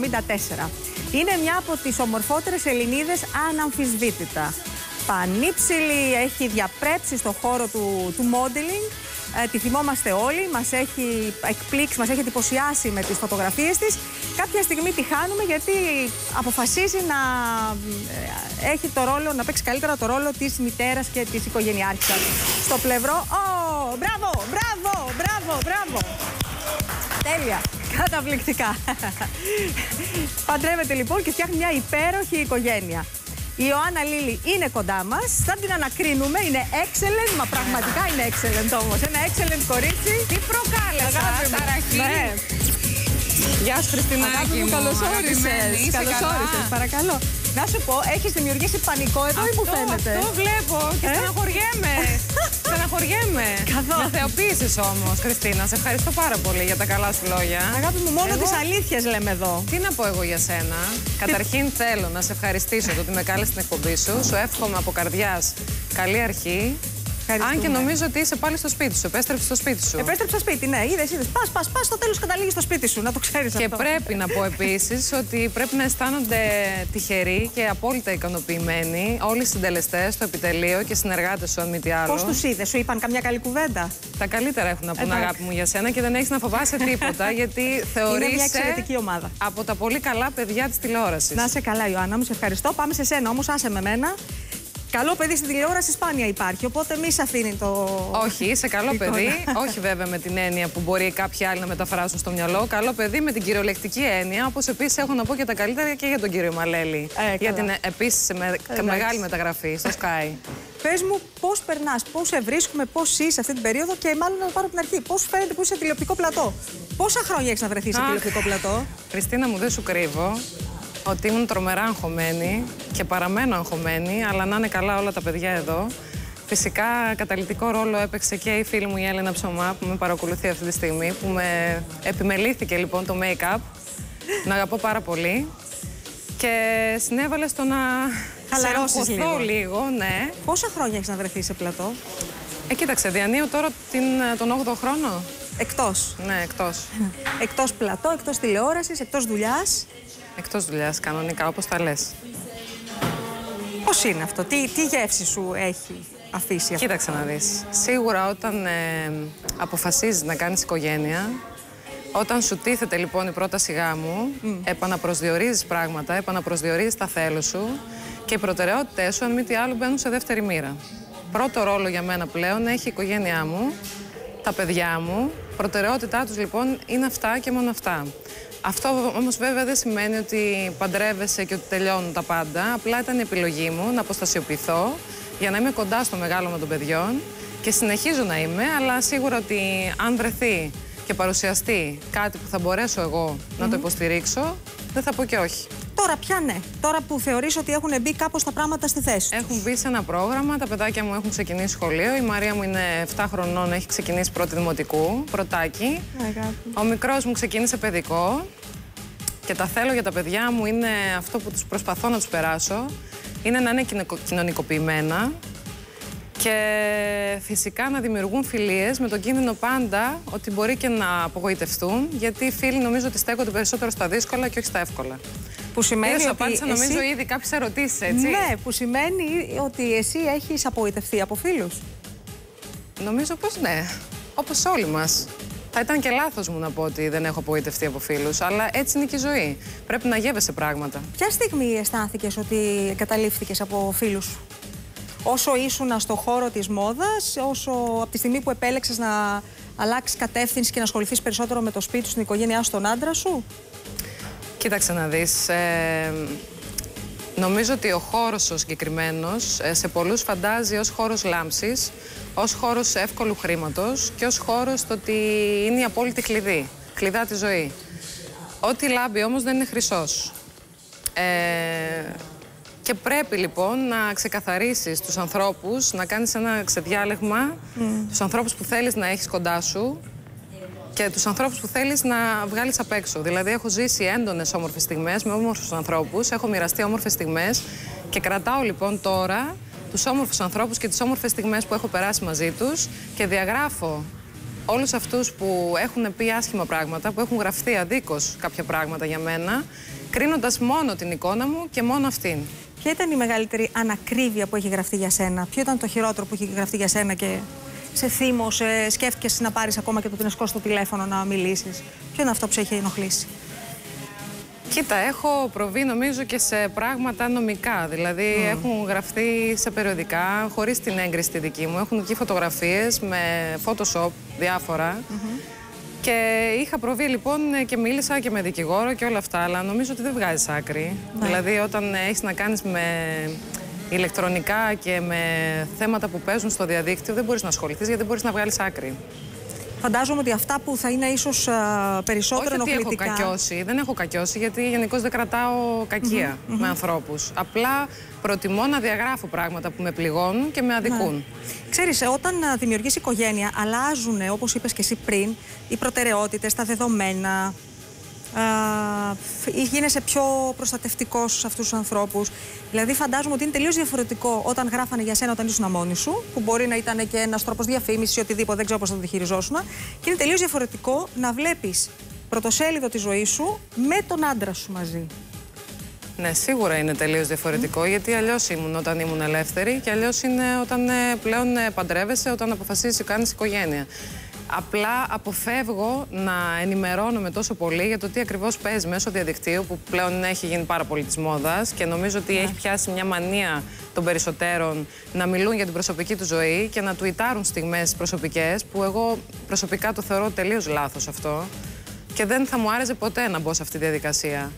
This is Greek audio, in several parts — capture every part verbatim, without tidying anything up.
εβδομήντα τέσσερα. Είναι μια από τις ομορφότερες Ελληνίδες αναμφισβήτητα. Πανύψηλη, έχει διαπρέψει στο χώρο του, του modeling. Ε, τη θυμόμαστε όλοι, μας έχει εκπλήξει, μας έχει εντυπωσιάσει με τις φωτογραφίες της. Κάποια στιγμή τη χάνουμε γιατί αποφασίζει να ε, έχει το ρόλο, να παίξει καλύτερα το ρόλο της μητέρας και της οικογενειάρχισσας. Στο πλευρό, oh, μπράβο, μπράβο, μπράβο, μπράβο. Τέλεια, καταπληκτικά. Παντρεύεται λοιπόν και φτιάχνει μια υπέροχη οικογένεια. Η Ιωάννα Λίλη είναι κοντά μας, θα την ανακρίνουμε, είναι excellent, μα πραγματικά είναι excellent όμως, ένα excellent κορίτσι. Τι προκάλεσα, ταραχή. Ναι. Γεια σου Χριστινάκη μου, καλώς όρισες, καλώς όρισες, παρακαλώ. Να σου πω, έχεις δημιουργήσει πανικό εδώ ή μου φαίνεται? Αυτό βλέπω και ε? στεναχωριέμαι. Στεναχωριέμαι. Καθόλου. Με θεοποίησες όμως, Χριστίνα. Σε ευχαριστώ πάρα πολύ για τα καλά σου λόγια. Αγάπη μου, μόνο εγώ... τις αλήθειες λέμε εδώ. Τι να πω εγώ για σένα? Καταρχήν θέλω να σε ευχαριστήσω το ότι με κάλεσες στην εκπομπή σου. Σου εύχομαι από καρδιάς καλή αρχή. Αν και νομίζω ότι είσαι πάλι στο σπίτι σου, επέστρεψε στο σπίτι σου. Επέστρεψα στο σπίτι, ναι, είδες, είδες. Πας, πας, πας, στο τέλος καταλήγεις στο σπίτι σου, να το ξέρεις και αυτό. Και πρέπει να πω επίσης ότι πρέπει να αισθάνονται τυχεροί και απόλυτα ικανοποιημένοι όλοι οι συντελεστές στο επιτελείο και συνεργάτες σου, αν μη τι άλλο. Πώς τους είδες, σου είπαν καμιά καλή κουβέντα? Τα καλύτερα έχουν να πούν, αγάπη μου, για σένα και δεν έχεις να φοβάσαι τίποτα, γιατί θεωρείσαι είναι μια εξαιρετική ομάδα. Από τα πολύ καλά παιδιά της τηλεόρασης. Να είσαι καλά, Ιωάννα μου, σε ευχαριστώ. Πάμε σε σένα όμως, άσε με μένα. Καλό παιδί στην τηλεόραση σπάνια υπάρχει, οπότε μη σε αφήνει το. Όχι, είσαι καλό παιδί. Όχι βέβαια με την έννοια που μπορεί κάποιοι άλλοι να μεταφράσουν στο μυαλό. Καλό παιδί με την κυριολεκτική έννοια, όπως επίσης έχω να πω και τα καλύτερα και για τον κύριο Μαλέλη. Ε, για την επίσης με, μεγάλη μεταγραφή στο Sky. Πες μου, πώς περνάς, πώς σε βρίσκουμε, πώς είσαι αυτή την περίοδο και μάλλον να πάρω από την αρχή. Πώς φαίνεται που είσαι τηλεοπτικό πλατό? Πόσα χρόνια έχεις να βρεθεί σε τηλεοπτικό πλατό? Χριστίνα μου, δεν σου κρύβω ότι ήμουν τρομερά αγχωμένη και παραμένω αγχωμένη, αλλά να είναι καλά όλα τα παιδιά εδώ. Φυσικά καταλυτικό ρόλο έπαιξε και η φίλη μου η Έλενα Ψωμά που με παρακολουθεί αυτή τη στιγμή, που με επιμελήθηκε λοιπόν το make-up. Να αγαπώ πάρα πολύ και συνέβαλε στο να χαλαρώσεις λίγο. λίγο, ναι. Πόσα χρόνια έχεις να βρεθεί σε πλατό? Ε, κοίταξε, διανύω τώρα την, τον όγδοο χρόνο. Εκτός. Ναι, εκτός. Εκτός πλατό, εκτός τηλεόρασης, εκτός δουλειάς. Εκτός δουλειάς, κανονικά, όπως τα λες. Πώς είναι αυτό, τι, τι γεύση σου έχει αφήσει αυτό? Κοίταξε να δεις. Σίγουρα όταν ε, αποφασίζεις να κάνεις οικογένεια, όταν σου τίθεται λοιπόν η πρόταση γάμου, mm. επαναπροσδιορίζεις πράγματα, επαναπροσδιορίζεις τα θέλω σου και οι προτεραιότητες σου, αν μη τι άλλο, μπαίνουν σε δεύτερη μοίρα. Πρώτο ρόλο για μένα πλέον έχει η οικογένειά μου, τα παιδιά μου. Προτεραιότητά τους λοιπόν είναι αυτά και μόνο αυτά. Αυτό όμως βέβαια δεν σημαίνει ότι παντρεύεσαι και ότι τελειώνουν τα πάντα. Απλά ήταν η επιλογή μου να αποστασιοποιηθώ για να είμαι κοντά στο μεγάλωμα των παιδιών και συνεχίζω να είμαι, αλλά σίγουρα ότι αν βρεθεί και παρουσιαστεί κάτι που θα μπορέσω εγώ mm-hmm. να το υποστηρίξω, δεν θα πω και όχι. Τώρα πια ναι, τώρα που θεωρείς ότι έχουν μπει κάπως τα πράγματα στη θέση τους. Έχουν μπει σε ένα πρόγραμμα, τα παιδάκια μου έχουν ξεκινήσει σχολείο. Η Μαρία μου είναι επτά χρονών, έχει ξεκινήσει πρώτη δημοτικού, πρωτάκι. Αγάπη. Ο μικρός μου ξεκίνησε παιδικό. Και τα θέλω για τα παιδιά μου είναι αυτό που τους προσπαθώ να τους περάσω. Είναι να είναι κοινωνικοποιημένα και φυσικά να δημιουργούν φιλίες με τον κίνδυνο πάντα ότι μπορεί και να απογοητευτούν, γιατί οι φίλοι νομίζω ότι στέκονται περισσότερο στα δύσκολα και όχι στα εύκολα. Που σημαίνει ότι απάντησα εσύ... νομίζω ήδη κάποιες ερωτήσεις, έτσι. Ναι, που σημαίνει ότι εσύ έχεις απογοητευτεί από φίλους. Νομίζω πως ναι, όπως όλοι μας. Θα ήταν και λάθος μου να πω ότι δεν έχω απογοητευτεί από φίλους, αλλά έτσι είναι και η ζωή. Πρέπει να γεύεσαι πράγματα. Ποια στιγμή αισθάνθηκες ότι καταλήφθηκες από φίλους σου? Όσο ήσουν στο χώρο της μόδας, όσο από τη στιγμή που επέλεξες να αλλάξεις κατεύθυνση και να ασχοληθείς περισσότερο με το σπίτι σου, την οικογένειά σου, τον άντρα σου? Κοίταξε να δεις. Ε, νομίζω ότι ο χώρος ο συγκεκριμένος σε πολλούς φαντάζει ως χώρος λάμψης, ως χώρος εύκολου χρήματος και ως χώρος το ότι είναι η απόλυτη κλειδί, κλειδά τη ζωή. Ό,τι λάμπει όμως δεν είναι χρυσός. Ε, και πρέπει λοιπόν να ξεκαθαρίσεις τους ανθρώπους, να κάνεις ένα ξεδιάλεγμα, mm. τους ανθρώπους που θέλεις να έχεις κοντά σου και τους ανθρώπους που θέλεις να βγάλεις απ' έξω. Δηλαδή έχω ζήσει έντονες όμορφες στιγμές με όμορφους ανθρώπους, έχω μοιραστεί όμορφες στιγμές και κρατάω λοιπόν τώρα τους όμορφους ανθρώπους και τις όμορφες στιγμές που έχω περάσει μαζί τους και διαγράφω όλους αυτούς που έχουν πει άσχημα πράγματα, που έχουν γραφτεί αδίκως κάποια πράγματα για μένα κρίνοντας μόνο την εικόνα μου και μόνο αυτήν. Ποια ήταν η μεγαλύτερη ανακρίβεια που έχει γραφτεί για σένα? Ποιο ήταν το χειρότερο που έχει γραφτεί για σένα και σε θύμωσε, σκέφτηκες να πάρεις ακόμα και το τινεσκό στο τηλέφωνο να μιλήσεις? Ποιο είναι αυτό που σε έχει ενοχλήσει? Κοίτα, έχω προβεί νομίζω και σε πράγματα νομικά. Δηλαδή mm. έχουν γραφτεί σε περιοδικά χωρίς την έγκριση τη δική μου. Έχουν εκεί φωτογραφίες με Photoshop διάφορα. Mm-hmm. Και είχα προβεί λοιπόν και μίλησα και με δικηγόρο και όλα αυτά. Αλλά νομίζω ότι δεν βγάζεις άκρη. Mm. Δηλαδή όταν έχεις να κάνεις με ηλεκτρονικά και με θέματα που παίζουν στο διαδίκτυο, δεν μπορείς να ασχοληθείς γιατί δεν μπορείς να βγάλεις άκρη. Φαντάζομαι ότι αυτά που θα είναι ίσως uh, περισσότερο ενοχλητικά. Όχι ότι έχω κακιώσει, δεν έχω κακιώσει γιατί γενικώς δεν κρατάω κακία mm-hmm, με mm-hmm. ανθρώπους. Απλά προτιμώ να διαγράφω πράγματα που με πληγώνουν και με αδικούν. Ναι. Ξέρεις, όταν δημιουργείς οικογένεια αλλάζουν, όπως είπες και εσύ πριν, οι προτεραιότητες, τα δεδομένα. Uh, γίνεσαι πιο προστατευτικός σε αυτούς τους ανθρώπους. Δηλαδή, φαντάζομαι ότι είναι τελείως διαφορετικό όταν γράφανε για σένα όταν ήσουν μόνη σου, που μπορεί να ήταν και ένας τρόπος διαφήμισης ή οτιδήποτε, δεν ξέρω πώς θα το διχειριζόσουν. Και είναι τελείως διαφορετικό να βλέπεις πρωτοσέλιδο τη ζωή σου με τον άντρα σου μαζί. Ναι, σίγουρα είναι τελείως διαφορετικό, mm. γιατί αλλιώς ήμουν όταν ήμουν ελεύθερη και αλλιώς είναι όταν ε, πλέον ε, παντρεύεσαι, όταν αποφασίζεις και κάνεις οικογένεια. Απλά αποφεύγω να ενημερώνομαι τόσο πολύ για το τι ακριβώς παίζει μέσω διαδικτύου, που πλέον έχει γίνει πάρα πολύ της μόδας και νομίζω ότι yeah. έχει πιάσει μια μανία των περισσότερων να μιλούν για την προσωπική του ζωή και να τουιτάρουν στιγμές προσωπικές, που εγώ προσωπικά το θεωρώ τελείως λάθος αυτό και δεν θα μου άρεσε ποτέ να μπω σε αυτή τη διαδικασία.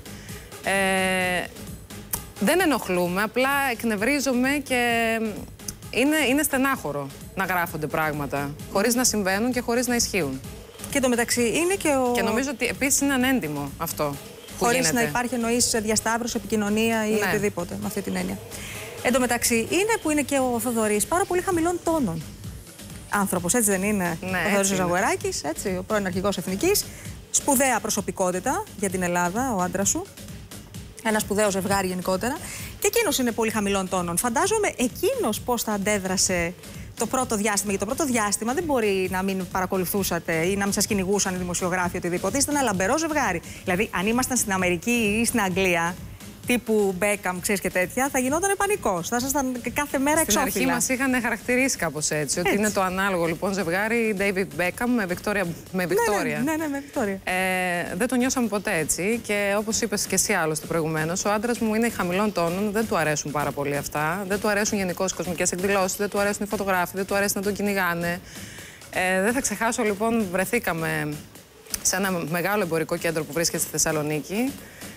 Ε, δεν ενοχλούμε, απλά εκνευρίζομαι και είναι, είναι στενάχωρο να γράφονται πράγματα, χωρίς να συμβαίνουν και χωρίς να ισχύουν. Και το μεταξύ είναι και ο... Και νομίζω ότι επίσης είναι ανέντιμο αυτό. Χωρίς να υπάρχει εννοείς διασταύρωση, επικοινωνία ή ναι. οτιδήποτε, με αυτή την έννοια. Εν τω μεταξύ είναι που είναι και ο Θοδωρής πάρα πολύ χαμηλών τόνων άνθρωπος, έτσι δεν είναι? Ναι, ο Θοδωρής Ζαγοράκης, έτσι, ο πρώην αρχηγός Εθνικής. Σπουδαία προσωπικότητα για την Ελλάδα, ο άντρας σου. Ένα σπουδαίο ζευγάρι γενικότερα. Και εκείνος είναι πολύ χαμηλών τόνων. Φαντάζομαι εκείνος πώς θα αντέδρασε το πρώτο διάστημα. Για το πρώτο διάστημα δεν μπορεί να μην παρακολουθούσατε ή να μην σας κυνηγούσαν οι δημοσιογράφοι οτιδήποτε. Είστε ένα λαμπερό ζευγάρι. Δηλαδή, αν ήμασταν στην Αμερική ή στην Αγγλία, τύπου Μπέκαμ, ξέρεις και τέτοια, θα γινόταν πανικός. Θα ήσασταν κάθε μέρα εξώφυλλα. Στην αρχή μας είχαν χαρακτηρίσει κάπως έτσι, έτσι. Ότι είναι το ανάλογο λοιπόν ζευγάρι David Beckham με Βικτόρια. Με Βικτόρια. Ναι, ναι, ναι, ναι, με Βικτόρια. Ε, δεν το νιώσαμε ποτέ έτσι. Και όπως είπες και εσύ άλλωστε προηγουμένως, ο άντρας μου είναι χαμηλών τόνων, δεν του αρέσουν πάρα πολύ αυτά. Δεν του αρέσουν γενικώς οι κοσμικές εκδηλώσεις, δεν του αρέσουν οι φωτογράφοι, δεν του αρέσει να τον κυνηγάνε. Ε, δεν θα ξεχάσω λοιπόν, βρεθήκαμε σε ένα μεγάλο εμπορικό κέντρο που βρίσκεται στη Θεσσαλονίκη.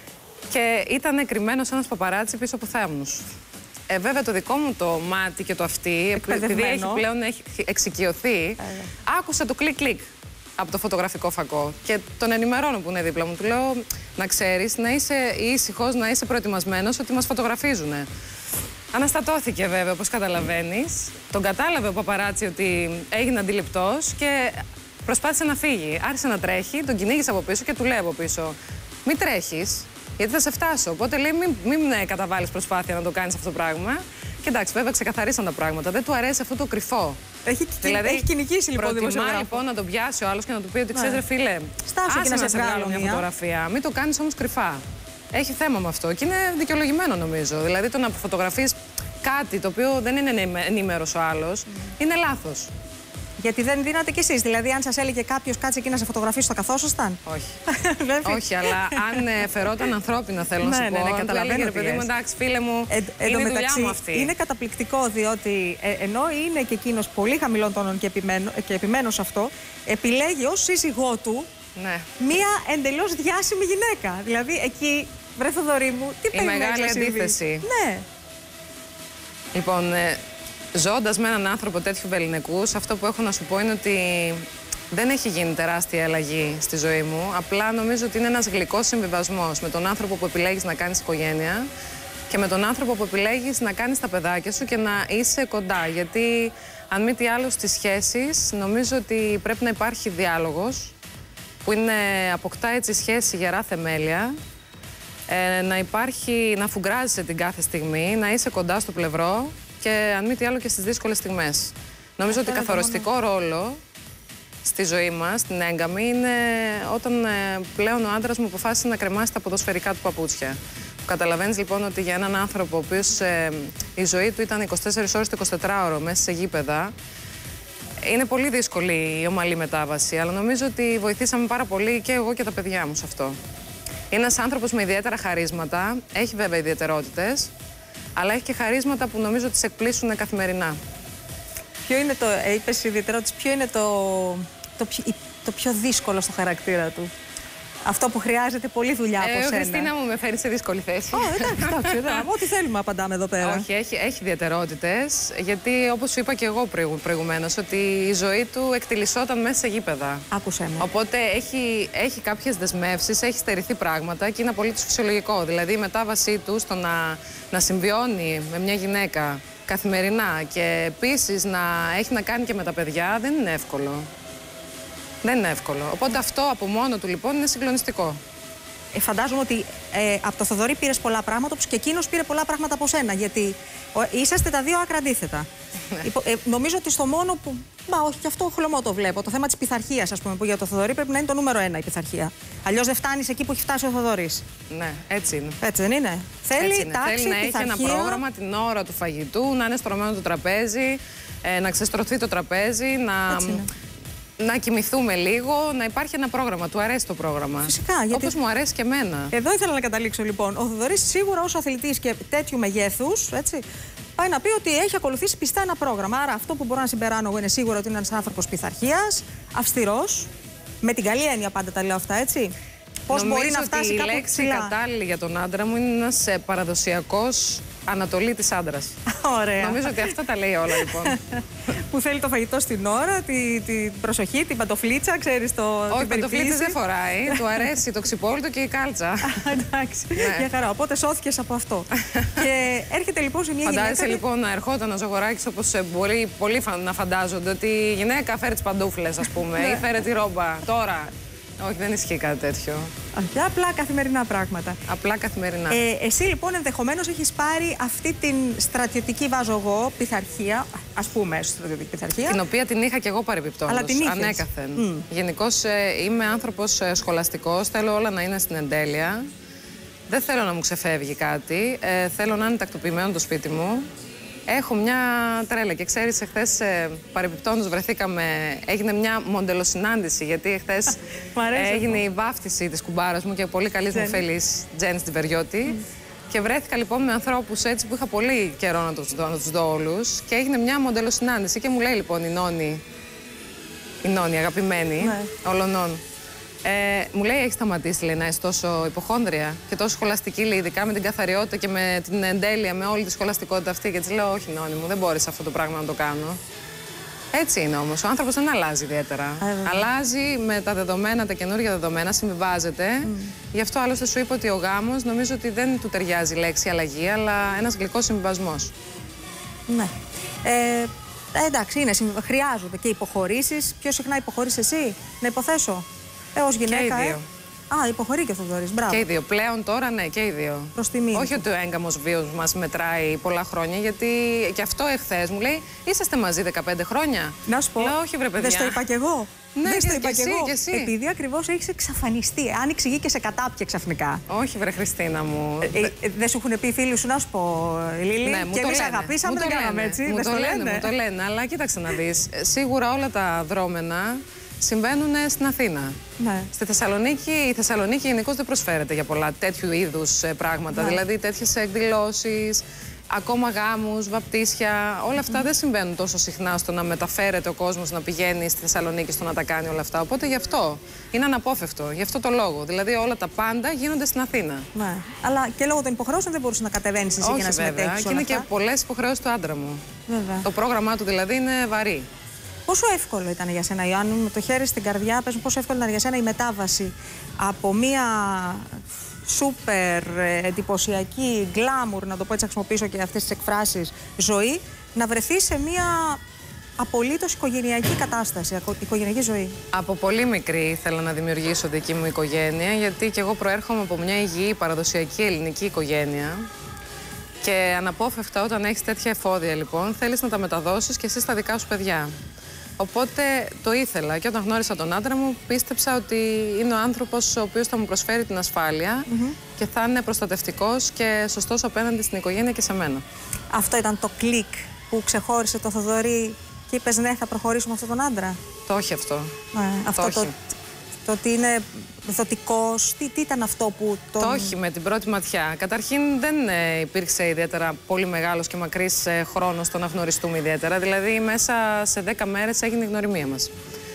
Και ήταν κρυμμένος ένας παπαράτσι πίσω από θάμνους. Ε, βέβαια το δικό μου το μάτι και το αυτί, επειδή έχει πλέον έχει εξοικειωθεί, ε. άκουσα το κλικ-κλικ από το φωτογραφικό φακό. Και τον ενημερώνω που είναι δίπλα μου. Του λέω να ξέρεις, να είσαι ήσυχος, να είσαι προετοιμασμένος ότι μας φωτογραφίζουνε. Αναστατώθηκε βέβαια, όπως καταλαβαίνεις. Τον κατάλαβε ο παπαράτσι ότι έγινε αντιληπτός και προσπάθησε να φύγει. Άρχισε να τρέχει, τον κυνήγησε από πίσω και του λέει από πίσω: «Μην τρέχεις, γιατί θα σε φτάσω». Οπότε λέει: Μην, μην ναι, καταβάλεις προσπάθεια να το κάνεις αυτό το πράγμα. Και εντάξει, βέβαια ξεκαθαρίσαν τα πράγματα. Δεν του αρέσει αυτό το κρυφό. Έχει, δηλαδή, έχει κυνηγήσει λοιπόν. Προτιμά λοιπόν να τον πιάσει ο άλλος και να του πει ότι ξέρεις, ρε φίλε, στάσου και να σε βγάλω μια φωτογραφία. Μην το κάνεις όμως κρυφά. Έχει θέμα με αυτό και είναι δικαιολογημένο νομίζω. Δηλαδή το να φωτογραφείς κάτι το οποίο δεν είναι ενήμερος ο άλλος mm. είναι λάθος. Γιατί δεν δίνατε κι εσείς. Δηλαδή, αν σας έλεγε κάποιος κάτσε εκεί να σε φωτογραφίσει, θα καθόσασταν? Όχι. Όχι, αλλά αν ε, φερόταν ανθρώπινα, θέλω να σου ναι, πω. Ναι, ναι, καταλαβαίνω. Ρε παιδί μου, εντάξει, φίλε μου, ε, ε, είναι η δουλειά μου αυτή. Είναι καταπληκτικό, διότι ε, ενώ είναι και εκείνος πολύ χαμηλών τόνων και, επιμένω, και επιμένω σε αυτό, επιλέγει ως σύζυγό του ναι. μία εντελώς διάσημη γυναίκα. Δηλαδή, εκεί, βρε Θοδωρή μου, τι περιμένεις? Η μεγάλη αντίθεση. Ναι. Λοιπόν. Ε, Ζώντας με έναν άνθρωπο τέτοιου βεληνικούς, αυτό που έχω να σου πω είναι ότι δεν έχει γίνει τεράστια αλλαγή στη ζωή μου. Απλά νομίζω ότι είναι ένας γλυκός συμβιβασμός με τον άνθρωπο που επιλέγεις να κάνεις οικογένεια και με τον άνθρωπο που επιλέγεις να κάνεις τα παιδάκια σου και να είσαι κοντά. Γιατί αν μη τι άλλο στις σχέσεις, νομίζω ότι πρέπει να υπάρχει διάλογος που είναι, αποκτά έτσι σχέση γερά θεμέλια. Ε, να υπάρχει, να φουγκράζεσαι την κάθε στιγμή, να είσαι κοντά στο πλευρό. Και αν μη τι άλλο και στις δύσκολες στιγμές. Νομίζω ότι καθοριστικό ρόλο στη ζωή μας, στην έγκαμη, είναι όταν ε, πλέον ο άντρας μου αποφάσισε να κρεμάσει τα ποδοσφαιρικά του παπούτσια. Καταλαβαίνεις λοιπόν ότι για έναν άνθρωπο ο οποίος ε, η ζωή του ήταν είκοσι τέσσερις ώρες το εικοσιτετράωρο μέσα σε γήπεδα, είναι πολύ δύσκολη η ομαλή μετάβαση, αλλά νομίζω ότι βοηθήσαμε πάρα πολύ και εγώ και τα παιδιά μου σε αυτό. Είναι ένας άνθρωπος με ιδιαίτερα χαρίσματα, έχει βέβαια ιδιαιτερότητες, αλλά έχει και χαρίσματα που νομίζω ότι σε εκπλήσουν καθημερινά. Ποιο είναι το, ε, είπες ιδιαιτερότητες, ποιο είναι το, το, πιο, το πιο δύσκολο στο χαρακτήρα του? Αυτό που χρειάζεται πολλή δουλειά από ε, σένα. Χριστίνα μου με φέρει σε δύσκολη θέση. Oh, εντάξει, εντάξει, εντάξει. Ό,τι θέλουμε απαντάμε εδώ πέρα. Όχι, έχει, έχει ιδιαιτερότητες, γιατί όπως σου είπα και εγώ προηγουμένως, ότι η ζωή του εκτιλισόταν μέσα σε γήπεδα. Άκουσέ με. Οπότε έχει, έχει κάποιες δεσμεύσεις, έχει στερηθεί πράγματα και είναι απολύτως φυσιολογικό. Δηλαδή η μετάβασή του στο να, να συμβιώνει με μια γυναίκα καθημερινά και επίσης να έχει να κάνει και με τα παιδιά δεν είναι εύκολο. Δεν είναι εύκολο. Οπότε αυτό από μόνο του λοιπόν είναι συγκλονιστικό. Ε, φαντάζομαι ότι ε, από το Θοδωρή πήρες πολλά πράγματα, όπως και εκείνος πήρε πολλά πράγματα από σένα. Γιατί ο, είσαστε τα δύο άκρα αντίθετα. ε, νομίζω ότι στο μόνο που. Μα όχι, και αυτό χλωμό το βλέπω. Το θέμα της πειθαρχίας, ας πούμε, που για το Θοδωρή πρέπει να είναι το νούμερο ένα η πειθαρχία. Αλλιώς δεν φτάνεις εκεί που έχει φτάσει ο Θοδωρής. Ναι, έτσι είναι. Έτσι δεν είναι? Θέλει έτσι είναι. τάξη, Θέλει να πειθαρχία. έχει ένα πρόγραμμα την ώρα του φαγητού, να είναι στρωμένο το τραπέζι, ε, να ξεστρωθεί το τραπέζι, να. Να κοιμηθούμε λίγο, να υπάρχει ένα πρόγραμμα. Του αρέσει το πρόγραμμα. Φυσικά. Γιατί... όπως μου αρέσει και εμένα. Εδώ ήθελα να καταλήξω λοιπόν. Ο Θοδωρής σίγουρα ως αθλητής και τέτοιου μεγέθους, έτσι, πάει να πει ότι έχει ακολουθήσει πιστά ένα πρόγραμμα. Άρα αυτό που μπορώ να συμπεράνω εγώ είναι σίγουρα ότι είναι ένας άνθρωπος πειθαρχίας, αυστηρός. Με την καλή έννοια πάντα τα λέω αυτά, έτσι. Πώς μπορεί να φτάσει ότι κάπου η λέξη ψηλά. κατάλληλη για τον άντρα μου είναι ένας παραδοσιακός Ανατολή της άντρας. Ωραία. Νομίζω ότι αυτά τα λέει όλα λοιπόν. Που θέλει το φαγητό στην ώρα, την τη προσοχή, την παντοφλίτσα, ξέρεις το. Όχι, παντοφλίτσες δεν φοράει. Του αρέσει το ξυπόλυτο και η κάλτσα. Εντάξει. Ναι. Για χαρά. Οπότε σώθηκες από αυτό. Και έρχεται λοιπόν σε μια γυναίκα. Φαντάζεσαι λοιπόν να ερχόταν ο Ζαγοράκης, όπως μπορεί πολλοί να φαντάζονται, ότι η γυναίκα φέρει τις παντούφλες, ας πούμε, ή φέρει τη ρόμπα. Τώρα. Όχι, δεν ισχύει κάτι τέτοιο. Όχι, απλά καθημερινά πράγματα. Απλά καθημερινά. Ε, εσύ λοιπόν ενδεχομένως έχεις πάρει αυτή την στρατιωτική, βάζω εγώ, πειθαρχία, ας πούμε, στρατιωτική πειθαρχία. Την οποία την είχα και εγώ παρεμπιπτόντως. Αλλά την είχες. Ανέκαθεν. Mm. Γενικώς ε, είμαι άνθρωπος ε, σχολαστικός, θέλω όλα να είναι στην εντέλεια. Δεν θέλω να μου ξεφεύγει κάτι. Ε, θέλω να είναι τακτοποιημένο το σπίτι μου. Έχω μια τρέλα και ξέρεις, εχθές ε, παρεμπιπτόντως βρεθήκαμε, έγινε μια μοντελοσυνάντηση, γιατί εχθές έγινε η βάφτιση της κουμπάρας μου και πολύ καλής μου φίλης, Τζέννης Τιβεριώτη. Mm. Και βρέθηκα λοιπόν με ανθρώπους έτσι που είχα πολύ καιρό να τους δω, να τους δω όλους, και έγινε μια μοντελοσυνάντηση και μου λέει λοιπόν η Νόνη, η Νόνη αγαπημένη, ναι, ολονών. Ε, μου λέει, έχει σταματήσει, λέει, να είσαι τόσο υποχόνδρια και τόσο σχολαστική, λέει, ειδικά με την καθαριότητα και με την εντέλεια, με όλη τη σχολαστικότητα αυτή. Και της λέω, όχι, Νόνη μου, δεν μπορείς αυτό το πράγμα να το κάνω. Έτσι είναι όμως. Ο άνθρωπος δεν αλλάζει ιδιαίτερα. Ε, αλλάζει με τα δεδομένα, τα καινούργια δεδομένα, συμβιβάζεται. Mm. Γι' αυτό άλλωστε σου είπα ότι ο γάμος νομίζω ότι δεν του ταιριάζει η λέξη αλλαγή, αλλά ένας γλυκός συμβιβασμός. Ναι. Ε, εντάξει, είναι, χρειάζονται και υποχωρήσεις. Πιο συχνά υποχωρείς εσύ, να υποθέσω. Ε, ως γυναίκα, και οι δύο. Ε. Α, υποχωρεί και ο Θοδωρής. Μπράβο. Και οι δύο. Πλέον τώρα, ναι, και οι δύο. Προς τιμή. Όχι ότι ο έγκαμος βίος μας μετράει πολλά χρόνια, γιατί και αυτό εχθές μου λέει, είσαστε μαζί δεκαπέντε χρόνια. Να σου πω. Λέω, όχι, βρε παιδιά. Δεν στο είπα κι εγώ. Ναι, δεν και, στο είπα και, κι εγώ. και εσύ. Επειδή ακριβώς έχεις εξαφανιστεί. Άνοιξε γη και σε κατάπιε ξαφνικά. Όχι, βρε Χριστίνα μου. Ε, ε, δεν σου έχουν πει οι φίλοι σου, να σου πω, Λίλη? Ναι, και εμείς αγαπήσαμε, δεν κάναμε έτσι. Μου το λένε, μου το λένε. Αλλά κοίταξε να δεις. Σίγουρα όλα τα δρόμενα συμβαίνουν στην Αθήνα. Ναι. Στη Θεσσαλονίκη, η Θεσσαλονίκη γενικώς δεν προσφέρεται για πολλά τέτοιου είδους πράγματα. Ναι. Δηλαδή τέτοιες εκδηλώσεις, ακόμα γάμους, βαπτίσια, όλα αυτά mm. δεν συμβαίνουν τόσο συχνά στο να μεταφέρεται ο κόσμος να πηγαίνει στη Θεσσαλονίκη στο να τα κάνει όλα αυτά. Οπότε γι' αυτό είναι αναπόφευκτο, γι' αυτό το λόγο. Δηλαδή όλα τα πάντα γίνονται στην Αθήνα. Ναι. Αλλά και λόγω των υποχρεώσεων δεν μπορούσε να κατεβαίνεις εσύ. Όχι, για να συμμετέχεις. Και είναι αυτά. Και πολλές υποχρεώσεις του άντρα μου. Βέβαια. Το πρόγραμμά του δηλαδή είναι βαρύ. Πόσο εύκολο ήταν για σένα, Ιωάννη, με το χέρι στην καρδιά, πες μου, πόσο εύκολο ήταν για σένα η μετάβαση από μία σούπερ εντυπωσιακή, γκλάμουρ, να το πω έτσι, να χρησιμοποιήσω και αυτές τις εκφράσεις, ζωή, να βρεθεί σε μία απολύτως οικογενειακή κατάσταση, οικογενειακή ζωή? Από πολύ μικρή ήθελα να δημιουργήσω δική μου οικογένεια, γιατί και εγώ προέρχομαι από μια υγιή, παραδοσιακή ελληνική οικογένεια. Και αναπόφευκτα, όταν έχεις τέτοια εφόδια, λοιπόν, θέλεις να τα μεταδώσεις και εσύ στα δικά σου παιδιά. Οπότε το ήθελα και όταν γνώρισα τον άντρα μου πίστεψα ότι είναι ο άνθρωπος ο οποίος θα μου προσφέρει την ασφάλεια mm-hmm. και θα είναι προστατευτικός και σωστός απέναντι στην οικογένεια και σε μένα. Αυτό ήταν το κλικ που ξεχώρισε το Θοδωρή και είπες ναι, θα προχωρήσουμε με αυτόν τον άντρα? Το όχι αυτό. Ναι, αυτό το, το, το ότι είναι δοτικός, τι, τι ήταν αυτό που τον... Το όχι με την πρώτη ματιά. Καταρχήν δεν ε, υπήρξε ιδιαίτερα πολύ μεγάλος και μακρύς ε, χρόνος το να γνωριστούμε ιδιαίτερα. Δηλαδή μέσα σε δέκα μέρες έγινε η γνωριμία μας.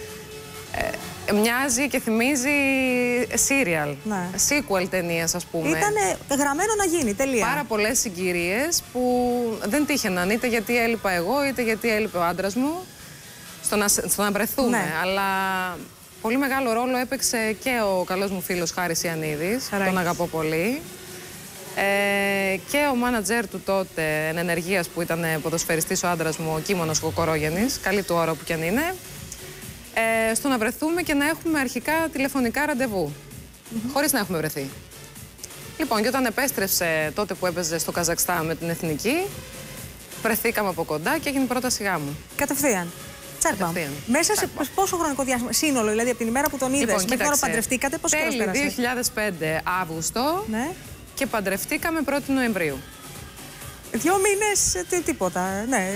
Ε, μοιάζει και θυμίζει serial, ναι. sequel ταινίας ας πούμε. Ήτανε γραμμένο να γίνει, τελεία. Πάρα πολλές συγκυρίες που δεν τύχαιναν είτε γιατί έλειπα εγώ είτε γιατί έλειπε ο άντρας μου στο να, στο να βρεθούμε. Ναι. Αλλά πολύ μεγάλο ρόλο έπαιξε και ο καλός μου φίλος Χάρης Ιαννίδης, τον αγαπώ πολύ. Ε, και ο μάνατζερ του τότε εν ενεργείας που ήταν ποδοσφαιριστής ο άντρας μου, ο Κίμωνος Κοκορόγεννης, καλή του ώρα που κι αν είναι. Ε, στο να βρεθούμε και να έχουμε αρχικά τηλεφωνικά ραντεβού, mm-hmm. χωρίς να έχουμε βρεθεί. Λοιπόν, και όταν επέστρεψε τότε που έπαιζε στο Καζακστάν με την εθνική, βρεθήκαμε από κοντά και έγινε η πρόταση γάμου. Κατευθείαν. Τσάρπα. Μέσα σε πόσο χρονικό διάστημα, σύνολο, δηλαδή από την ημέρα που τον είδες, λοιπόν, μέχρι την ώρα που παντρευτήκατε, πόσο καιρός πέρασε? Τέλη δύο χιλιάδες πέντε Αύγουστο, ναι. και παντρευτήκαμε πρώτη Νοεμβρίου. Δύο μήνες, τι, τίποτα. Ναι.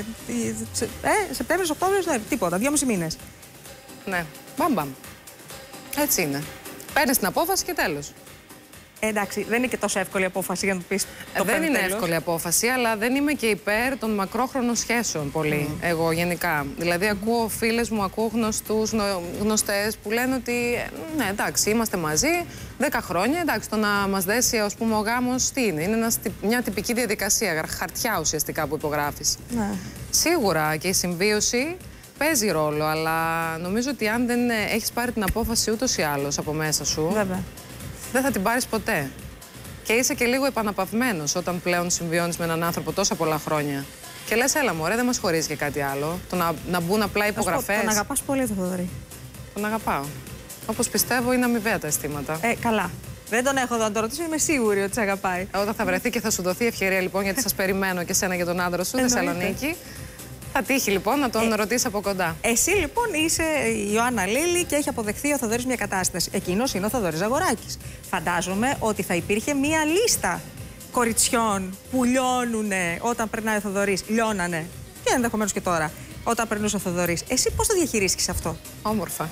Ε, Σεπτέμβριος, Οκτώβριος, ναι, τίποτα. Δυόμισι μήνες. Ναι, μπαμ-μπαμ. Έτσι είναι. Παίρνεις την απόφαση και τέλος. Ε, εντάξει, δεν είναι και τόσο εύκολη απόφαση για να το πεις. Το δεν είναι τέλος. εύκολη απόφαση, αλλά δεν είμαι και υπέρ των μακρόχρονων σχέσεων πολύ. Mm. Εγώ γενικά. Δηλαδή, mm. ακούω φίλες μου, ακούω γνωστούς, γνωστές που λένε ότι ναι, εντάξει, είμαστε μαζί δέκα χρόνια. Εντάξει, το να μας δέσει, ας πούμε, ο γάμος τι είναι? Είναι ένας, μια τυπική διαδικασία, χαρτιά ουσιαστικά που υπογράφεις. Mm. Σίγουρα και η συμβίωση παίζει ρόλο, αλλά νομίζω ότι αν δεν έχεις πάρει την απόφαση ούτως ή άλλως από μέσα σου, βέβαια, δεν θα την πάρεις ποτέ. Και είσαι και λίγο επαναπαυμένος όταν πλέον συμβιώνεις με έναν άνθρωπο τόσα πολλά χρόνια. Και λες, έλα μωρέ, δεν μας χωρίζει και κάτι άλλο. Το να, να μπουν απλά υπογραφές. Τον αγαπάς πολύ τον Θοδωρή? Τον αγαπάω. Όπως πιστεύω, είναι αμοιβαία τα αισθήματα. Ε, καλά. Δεν τον έχω εδώ να το ρωτήσω, είμαι σίγουρη ότι σε αγαπάει. Όταν θα βρεθεί και θα σου δοθεί ευκαιρία λοιπόν, γιατί σας περιμένω και σένα και τον άντρα σου, Θεσσαλονίκη. Θα τύχει λοιπόν να τον ε, ρωτήσει από κοντά. Εσύ λοιπόν είσαι η Ιωάννα Λίλη και έχει αποδεχθεί ο Θοδωρής μια κατάσταση. Εκείνος είναι ο Θοδωρής Ζαγοράκης. Φαντάζομαι ότι θα υπήρχε μια λίστα κοριτσιών που λιώνουνε όταν περνάει ο Θοδωρής. Λιώνανε. Και ενδεχομένως και τώρα, όταν περνούσε ο Θοδωρής. Εσύ πώς το διαχειρίστηκες αυτό? Όμορφα.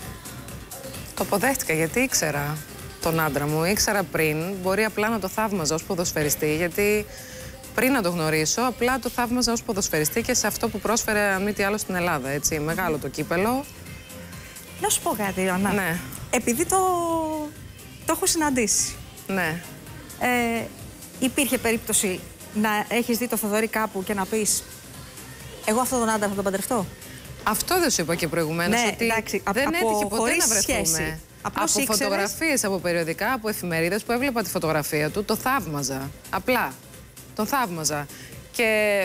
Το αποδέχτηκα γιατί ήξερα τον άντρα μου. Ήξερα πριν. Μπορεί απλά να το θαύμαζα ως ποδοσφαιριστή, γιατί πριν να το γνωρίσω, απλά το θαύμαζα ως ποδοσφαιριστή και σε αυτό που πρόσφερε, αν μη τι άλλο, στην Ελλάδα. Έτσι. Μεγάλο το κύπελο. Να σου πω κάτι, Ιωάννα. Ναι. Επειδή το, το έχω συναντήσει. Ναι. Ε, υπήρχε περίπτωση να έχεις δει το Θοδωρή κάπου και να πεις εγώ αυτόν τον άντρα θα τον παντρευτώ? Αυτό δεν σου είπα και προηγουμένως, ναι, ότι εντάξει, δεν από, έτυχε ποτέ χωρίς να βρεθούμε. Σχέση. Από φωτογραφίες, από περιοδικά, από εφημερίδες που έβλεπα τη φωτογραφία του, το θαύμαζα. Απλά. Τον θαύμαζα. Και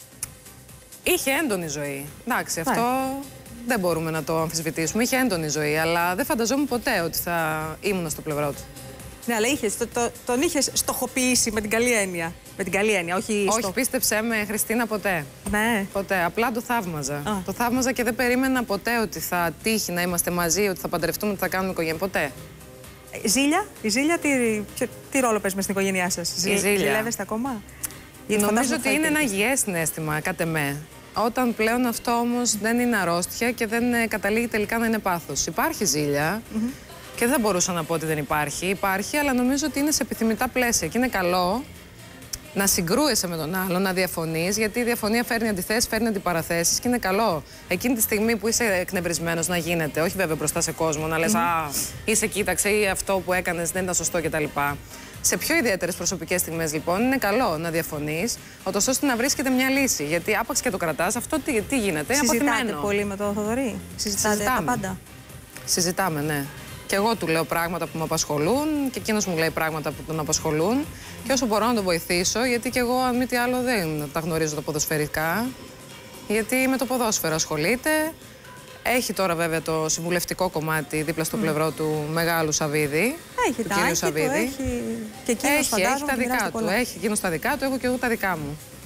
είχε έντονη ζωή. Εντάξει, αυτό yeah. δεν μπορούμε να το αμφισβητήσουμε. Είχε έντονη ζωή, αλλά δεν φανταζόμουν ποτέ ότι θα ήμουν στο πλευρό του. Ναι, αλλά είχες, το, το, τον είχες στοχοποιήσει με την καλή έννοια. Με την καλή έννοια, όχι. Όχι, στο... πίστεψέ με, Χριστίνα, ποτέ. Ναι. Ποτέ. Απλά το θαύμαζα. Α. Το θαύμαζα και δεν περίμενα ποτέ ότι θα τύχει να είμαστε μαζί, ότι θα παντρευτούμε, ότι θα κάνουμε οικογένεια. Ποτέ. Ζήλια, η Ζήλια τι, τι ρόλο παίζει μες στην οικογένειά σας? Η Ζήλια. Ζηλεύεστε ακόμα? Νομίζω ότι είναι ένα υγιές συναίσθημα, κατ' εμέ. Όταν πλέον αυτό όμως δεν είναι αρρώστια και δεν καταλήγει τελικά να είναι πάθος. Υπάρχει ζήλια mm-hmm. και δεν μπορούσα να πω ότι δεν υπάρχει. Υπάρχει, αλλά νομίζω ότι είναι σε επιθυμητά πλαίσια και είναι καλό να συγκρούεσαι με τον άλλο, να διαφωνείς, γιατί η διαφωνία φέρνει αντιθέσεις, φέρνει αντιπαραθέσεις και είναι καλό εκείνη τη στιγμή που είσαι εκνευρισμένος να γίνεται. Όχι βέβαια μπροστά σε κόσμο, να λες mm-hmm. Α, είσαι κοίταξε ή αυτό που έκανες δεν ήταν σωστό κτλ. Σε πιο ιδιαίτερες προσωπικές στιγμές, λοιπόν, είναι καλό να διαφωνείς, ώστε να βρίσκεται μια λύση. Γιατί άπαξ και το κρατάς, αυτό τι, τι γίνεται, είναι αποθυμένο. Συζητάτε πολύ με τον Θοδωρή? Συζητάτε Συζητάμε. τα πάντα? Συζητάμε, ναι. Και εγώ του λέω πράγματα που με απασχολούν και εκείνος μου λέει πράγματα που τον απασχολούν. Και όσο μπορώ να τον βοηθήσω, γιατί και εγώ, αν μη τι άλλο, δεν τα γνωρίζω τα ποδοσφαιρικά. Γιατί με το ποδόσφαιρο ασχολείται. Έχει τώρα βέβαια το συμβουλευτικό κομμάτι δίπλα στο mm. πλευρό του μεγάλου Σαββίδη. Έχει τα άκη του, έχει και εκείνος έχει, έχει τα δικά του. Έχει εκείνος τα δικά του, έχω και εγώ τα δικά μου.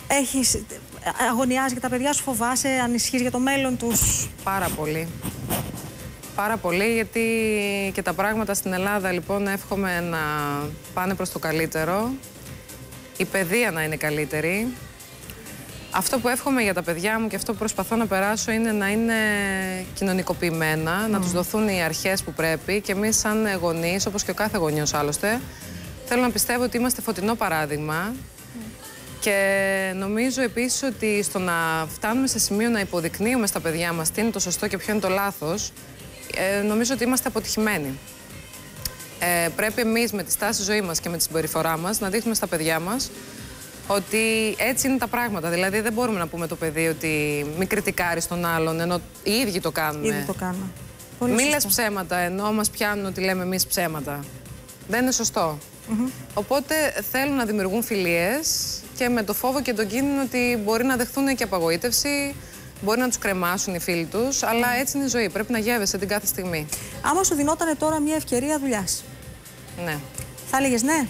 Έχεις, αγωνιάζει για τα παιδιά σου, φοβάσαι, ανησυχείς για το μέλλον τους? Πάρα πολύ. Πάρα πολύ, γιατί και τα πράγματα στην Ελλάδα, λοιπόν, εύχομαι να πάνε προς το καλύτερο. Η παιδεία να είναι καλύτερη. Αυτό που εύχομαι για τα παιδιά μου και αυτό που προσπαθώ να περάσω είναι να είναι κοινωνικοποιημένα, mm. να τους δοθούν οι αρχές που πρέπει, και εμείς σαν γονείς, όπως και ο κάθε γονιός άλλωστε, θέλω να πιστεύω ότι είμαστε φωτεινό παράδειγμα. Mm. Και νομίζω επίσης ότι στο να φτάνουμε σε σημείο να υποδεικνύουμε στα παιδιά μας τι είναι το σωστό και ποιο είναι το λάθος, ε, νομίζω ότι είμαστε αποτυχημένοι. Ε, πρέπει εμείς με τη στάση ζωή μας και με τη συμπεριφορά μας να δείχνουμε στα παιδιά μας ότι έτσι είναι τα πράγματα. Δηλαδή δεν μπορούμε να πούμε το παιδί ότι μη κριτικάρεις τον άλλον, ενώ οι ίδιοι το κάνουν. Ήδη το κάνουν. Μη λες ψέματα, ενώ μας πιάνουν ότι λέμε εμείς ψέματα. Δεν είναι σωστό. Mm-hmm. Οπότε θέλουν να δημιουργούν φιλίες και με το φόβο και τον κίνδυνο ότι μπορεί να δεχθούν και απαγοήτευση, μπορεί να τους κρεμάσουν οι φίλοι τους, αλλά έτσι είναι η ζωή. Πρέπει να γεύεσαι την κάθε στιγμή. Άμα σου δινότανε τώρα μια ευκαιρία δουλειάς, ναι. θα έλεγες ναι?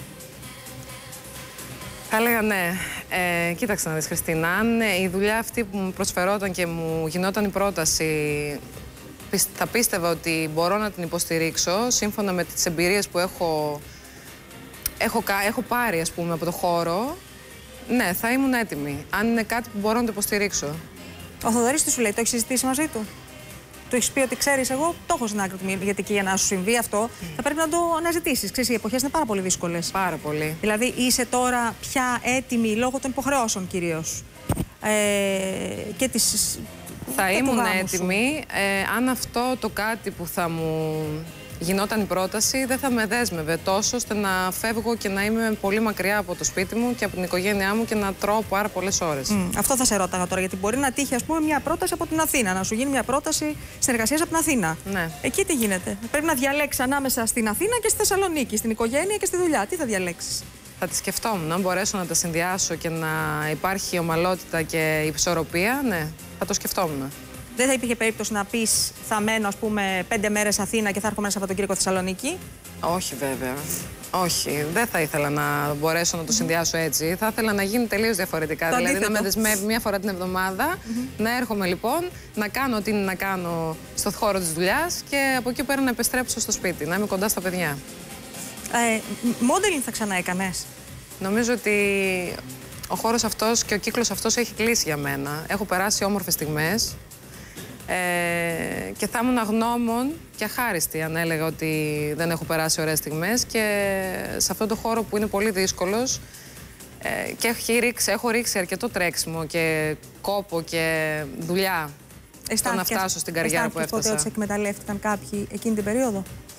Θα έλεγα ναι. Ε, κοίταξε να δεις, Χριστίνα, αν η δουλειά αυτή που μου προσφερόταν και μου γινόταν η πρόταση, θα πίστευα ότι μπορώ να την υποστηρίξω σύμφωνα με τις εμπειρίες που έχω, έχω, έχω πάρει, ας πούμε, από το χώρο. Ναι, θα ήμουν έτοιμη. Αν είναι κάτι που μπορώ να το υποστηρίξω. Ο Θοδωρής τι σου λέει, το έχεις συζητήσει μαζί του? Του έχεις πει ότι ξέρεις, εγώ το έχω στην άκρη του, γιατί και για να σου συμβεί αυτό mm. θα πρέπει να το αναζητήσεις. Ξέρεις, οι εποχές είναι πάρα πολύ δύσκολες. Πάρα πολύ. Δηλαδή, είσαι τώρα πια έτοιμη λόγω των υποχρεώσεων κυρίως. Ε, και της. Θα ήμουν έτοιμη ε, αν αυτό το κάτι που θα μου γινόταν η πρόταση δεν θα με δέσμευε τόσο ώστε να φεύγω και να είμαι πολύ μακριά από το σπίτι μου και από την οικογένειά μου και να τρώω πάρα πολλές ώρες. Mm, αυτό θα σε ρώταγα τώρα, γιατί μπορεί να τύχει, ας πούμε, μια πρόταση από την Αθήνα, να σου γίνει μια πρόταση συνεργασίας από την Αθήνα. Ναι. Εκεί τι γίνεται? Πρέπει να διαλέξεις ανάμεσα στην Αθήνα και στη Θεσσαλονίκη, στην οικογένεια και στη δουλειά. Τι θα διαλέξεις? Θα τη σκεφτόμουν. Αν μπορέσω να τα συνδυάσω και να υπάρχει ομαλότητα και ισορροπία, ναι, θα το σκεφτόμουν. Δεν θα υπήρχε περίπτωση να πεις θα μένω, ας πούμε, πέντε μέρες Αθήνα και θα έρχομαι ένα Σαββατοκύριακο Θεσσαλονίκη? Όχι, βέβαια. Όχι. Δεν θα ήθελα να μπορέσω να το συνδυάσω έτσι. Θα ήθελα να γίνει τελείως διαφορετικά. Το δηλαδή αντίθετο. να με δεσμεύει μία φορά την εβδομάδα, mm-hmm. να έρχομαι λοιπόν, να κάνω ό,τι είναι να κάνω στο χώρο της δουλειάς και από εκεί πέρα να επιστρέψω στο σπίτι, να είμαι κοντά στα παιδιά. Ε, modeling θα ξαναέκανες? Νομίζω ότι ο χώρος αυτός και ο κύκλος αυτός έχει κλείσει για μένα. Έχω περάσει όμορφες στιγμές. Ε, και θα ήμουν αγνώμων και αχάριστη αν έλεγα ότι δεν έχω περάσει ωραίες στιγμές, και σε αυτόν τον χώρο που είναι πολύ δύσκολος ε, και έχω ρίξει, έχω ρίξει αρκετό τρέξιμο και κόπο και δουλειά στο να φτάσω στην καριέρα που έφτασα. Τότε ότι σε εκμεταλλεύτηκαν κάποιοι εκείνη την περίοδο?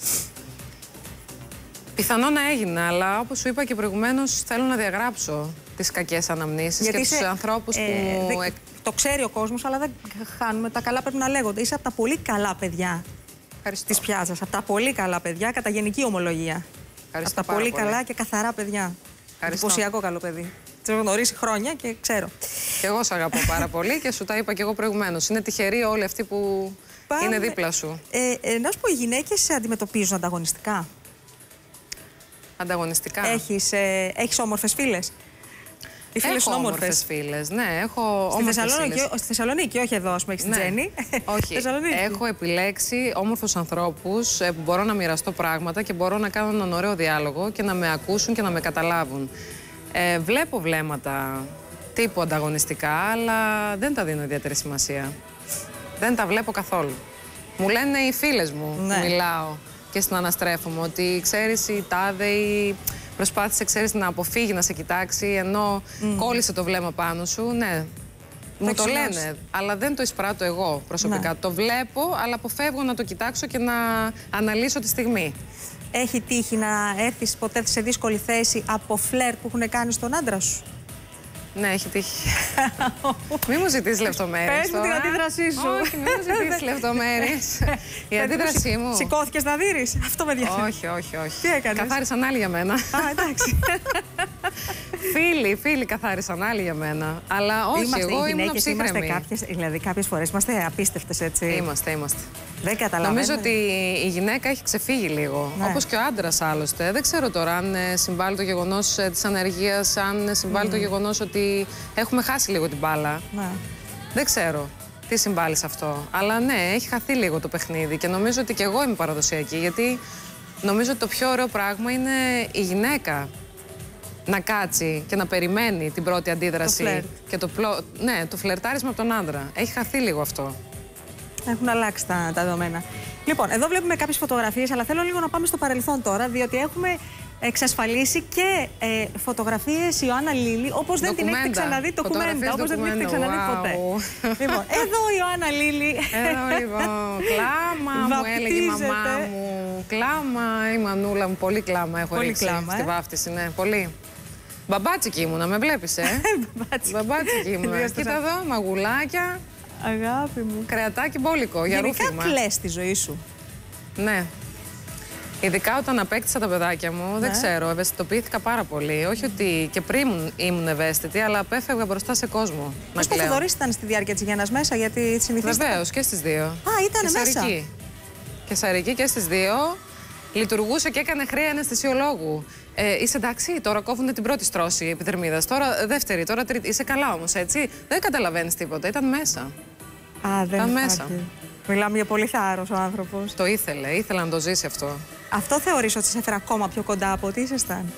Πιθανό να έγινε, αλλά όπως σου είπα και προηγουμένως, θέλω να διαγράψω τις κακές αναμνήσεις. Γιατί και τους σε, ανθρώπους ε, που μου... Δε... Το ξέρει ο κόσμος, αλλά δεν χάνουμε. Τα καλά πρέπει να λέγονται. Είσαι από τα πολύ καλά παιδιά της πιάτσας. Από τα πολύ καλά παιδιά, κατά γενική ομολογία. Από τα πολύ, πολύ καλά και καθαρά παιδιά. Εντυπωσιακό καλό παιδί. Σε έχω γνωρίσει χρόνια και ξέρω. Και εγώ σ' αγαπώ πάρα πολύ και σου τα είπα και εγώ προηγουμένως. Είναι τυχεροί όλοι αυτοί που Πάμε... είναι δίπλα σου. Ε, ε, να σου πω, οι γυναίκες σε αντιμετωπίζουν ανταγωνιστικά? Ανταγωνιστικά. Έχεις, ε, έχεις όμορφες φίλες? Οι φίλες έχω όμορφες φίλες, ναι, έχω στη όμορφες Θεσσαλονίκη, φίλες. Στη Θεσσαλονίκη, όχι εδώ, ας πούμε, έχεις ναι. την Τζέννη. Όχι, έχω επιλέξει όμορφους ανθρώπους που μπορώ να μοιραστώ πράγματα και μπορώ να κάνω έναν ωραίο διάλογο και να με ακούσουν και να με καταλάβουν. Ε, βλέπω βλέμματα τύπου ανταγωνιστικά, αλλά δεν τα δίνω ιδιαίτερη σημασία. Δεν τα βλέπω καθόλου. Μου λένε οι φίλες μου, ναι. που μιλάω και συναναστρέφομαι, ότι ξέρεις η τάδε ή... Προσπάθησε, ξέρεις, να αποφύγει να σε κοιτάξει, ενώ mm. κόλλησε το βλέμμα πάνω σου. Ναι, μου το λένε, αλλά δεν το εισπράττω εγώ προσωπικά. Ναι. Το βλέπω, αλλά αποφεύγω να το κοιτάξω και να αναλύσω τη στιγμή. Έχει τύχει να έρθεις ποτέ σε δύσκολη θέση από φλερ που έχουν κάνει στον άντρα σου? Ναι, έχει τύχει. Μη μου ζητήσεις λεπτομέρειες. Πες μου την αντίδρασή σου. Όχι, μη μου ζητήσεις λεπτομέρειες. Η αντίδρασή μου. Σηκώθηκες να δείρεις? Αυτό με ενδιαφέρει. Όχι, όχι, όχι. Τι έκανες? Καθάρισαν άλλοι για μένα. Α, εντάξει. Φίλοι, Φίλοι, οι φίλοι καθάρισαν, άλλοι για μένα. Αλλά όχι, είμαστε, εγώ οι ήμουν ψύχρεμη. Κάποιες, δηλαδή, κάποιες φορές είμαστε απίστευτες, έτσι. Είμαστε, είμαστε. Δεν καταλαβαίνω. Νομίζω ότι η γυναίκα έχει ξεφύγει λίγο. Ναι. Όπως και ο άντρας άλλωστε. Δεν ξέρω τώρα αν συμβάλλει το γεγονός της ανεργίας, αν συμβάλλει mm. το γεγονός ότι έχουμε χάσει λίγο την μπάλα. Ναι. Δεν ξέρω τι συμβάλλει σε αυτό. Αλλά ναι, έχει χαθεί λίγο το παιχνίδι και νομίζω ότι και εγώ είμαι παραδοσιακή. Γιατί νομίζω ότι το πιο ωραίο πράγμα είναι η γυναίκα να κάτσει και να περιμένει την πρώτη αντίδραση. Το και το, πλο... ναι, το φλερτάρισμα από τον άντρα. Έχει χαθεί λίγο αυτό. Έχουν αλλάξει τα, τα δεδομένα. Λοιπόν, εδώ βλέπουμε κάποιες φωτογραφίες, αλλά θέλω λίγο να πάμε στο παρελθόν τώρα, διότι έχουμε εξασφαλίσει και ε, φωτογραφίες Ιωάννα Λίλη, όπως δεν την έχετε ξαναδεί, ντοκουμέντα, όπως δεν την έχετε ξαναδεί wow. ποτέ. Λοιπόν, εδώ η Ιωάννα Λίλη. Εδώ λοιπόν, κλάμα μου έλεγε η μαμά μου. Κλάμα, η μανούλα μου, πολύ κλάμα έχω πολύ ρίξει κλάμα, στη ε? βάφτιση, ναι, πολύ. Μπαμπάτσικη ήμουνα, με βλέπεις, ε. Μπαμπάτσικη ήμουνα. Κοίτα εδώ, μαγουλάκια. Αγάπη μου. Κρεατάκι μπόλικο για ρούφημα. Γενικά κλαις τη ζωή σου. Ναι. Ειδικά όταν απέκτησα τα παιδάκια μου, ναι. δεν ξέρω, ευαισθητοποιήθηκα πάρα πολύ. Όχι ότι και πριν ήμουν ευαίσθητη, αλλά απέφευγα μπροστά σε κόσμο. Πώς το Θοδωρής ήταν στη διάρκεια της γέννας μέσα, γιατί συνηθίστηκε. Βεβαίως, και στις δύο. Α, ήταν και μέσα. Σαρική. Και σαρική και στις δύο. Λειτουργούσε και έκανε χρέη αναισθησιολόγου. Ε, είσαι εντάξει, τώρα κόβουν την πρώτη στρώση επιδερμίδας. Τώρα δεύτερη, τώρα τρίτη. Είσαι καλά όμως, έτσι. Δεν καταλαβαίνεις τίποτα. Ήταν μέσα. Α, δεν ήταν μέσα. Μιλάμε για πολύ θάρρος ο άνθρωπος. Το ήθελε, ήθελε να το ζήσει αυτό. Αυτό θεωρείς ότι σε έφερε ακόμα πιο κοντά από ό,τι ήσασταν?